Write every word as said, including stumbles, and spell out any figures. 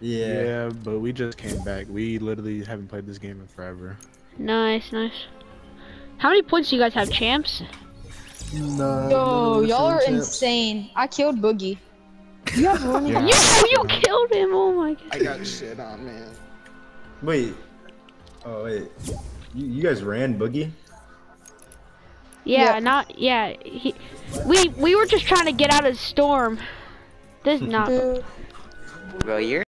Yeah. Yeah, but we just came back. We literally haven't played this game in forever. Nice, nice. How many points do you guys have, champs? Nah, Yo, y'all are insane. I killed Boogie. You have running. Yeah. Yeah, you killed him. Oh my god. I got shit on, man. Wait. Oh wait. You, you guys ran Boogie? Yeah, Yeah. not yeah. He, we we were just trying to get out of the storm. This is not. Dude. Bro, you're